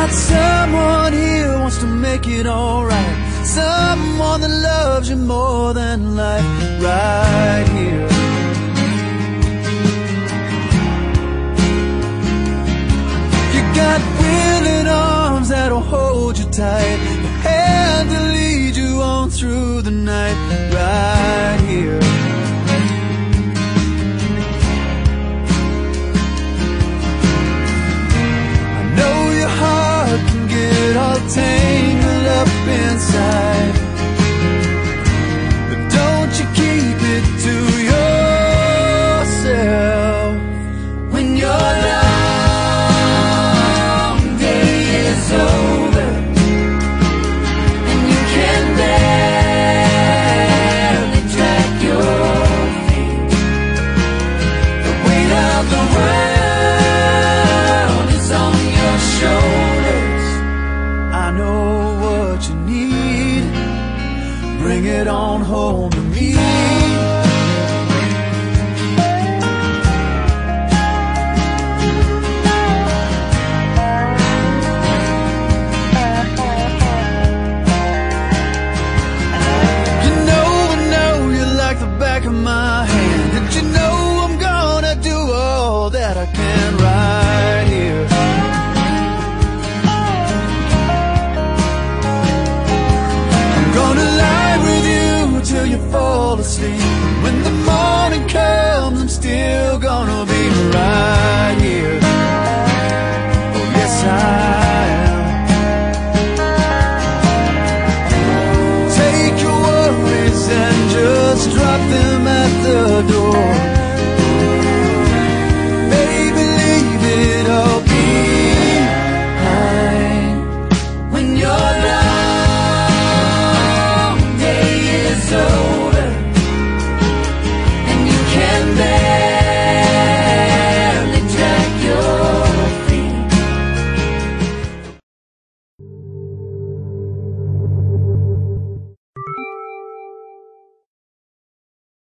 got someone here wants to make it alright, someone that loves you more than life, right here. You got willing arms that'll hold you tight, a hand to lead you on through the night, right here. All tangled up inside, but don't you keep it to yourself. When your long day is over and you can barely drag your feet, the weight of the world is on your shoulders. I know what you need, bring it on home to me. You know you like the back of my hand, and you know I'm gonna do all that I can right here. Gonna lie with you till you fall asleep. When the